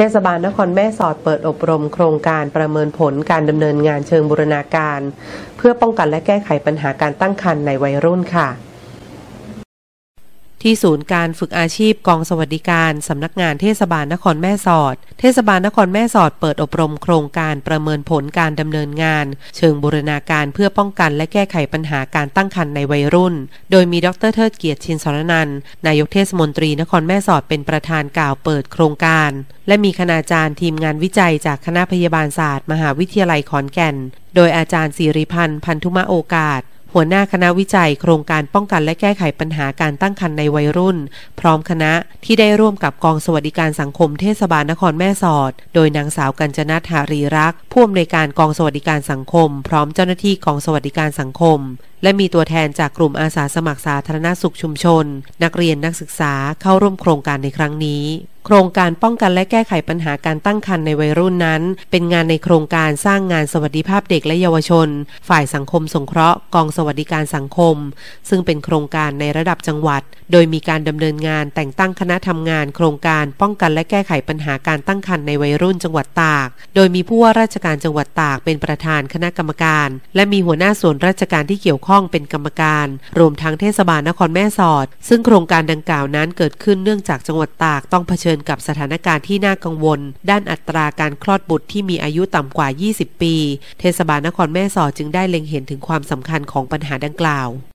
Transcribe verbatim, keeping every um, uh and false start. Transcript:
ทศบาลนครแม่สอดเปิดอบรมโครงการประเมินผลการดำเนินงานเชิงบูรณาการเพื่อป้องกันและแก้ไขปัญหาการตั้งครรภ์ในวัยรุ่นค่ะที่ศูนย์การฝึกอาชีพกองสวัสดิการสำนักงานเทศบาลนครแม่สอดเทศบาลนครแม่สอดเปิดอบรมโครงการประเมินผลการดำเนินงานเชิงบูรณาการเพื่อป้องกันและแก้ไขปัญหาการตั้งครรภ์ในวัยรุ่นโดยมีดร.เทิดเกียรติชินสรนันท์นายกเทศมนตรีนครแม่สอดเป็นประธานกล่าวเปิดโครงการและมีคณาจารย์ทีมงานวิจัยจากคณะพยาบาลศาสตร์มหาวิทยาลัยขอนแก่นโดยอาจารย์ศิริพันธ์พันธุมโอกาสหัวหน้าคณะวิจัยโครงการป้องกันและแก้ไขปัญหาการตั้งครรภ์ในวัยรุ่นพร้อมคณะที่ได้ร่วมกับกองสวัสดิการสังคมเทศบาลนครแม่สอดโดยนางสาวกัญจนัท หารีรักษ์ผู้อำนวยการกองสวัสดิการสังคมพร้อมเจ้าหน้าที่กองสวัสดิการสังคมและมีตัวแทนจากกลุ่มอาสาสมัครสาธารณสุขชุมชนนักเรียนนักศึกษาเข้าร่วมโครงการในครั้งนี้โครงการป้องกันและแก้ไขปัญหาการตั้งครรภ์ในวัยรุ่นนั้นเป็นงานในโครงการสร้างงานสวัสดิภาพเด็กและเยาวชนฝ่ายสังคมสงเคราะห์กองสวัสดิการสังคมซึ่งเป็นโครงการในระดับจังหวัดโดยมีการดำเนินงานแต่งตั้งคณะทำงานโครงการป้องกันและแก้ไขปัญหาการตั้งครรภ์ในวัยรุ่นจังหวัดตากโดยมีผู้ว่าราชการจังหวัดตากเป็นประธานคณะกรรมการและมีหัวหน้าส่วนราชการที่เกี่ยวข้องเป็นกรรมการรวมทั้งเทศบาลนครแม่สอดซึ่งโครงการดังกล่าวนั้นเกิดขึ้นเนื่องจากจังหวัดตากต้องเผชิญกับสถานการณ์ที่น่ากังวลด้านอัตราการคลอดบุตรที่มีอายุต่ำกว่ายี่สิบปีเทศบาลนครแม่สอดจึงได้เล็งเห็นถึงความสำคัญของปัญหาดังกล่าว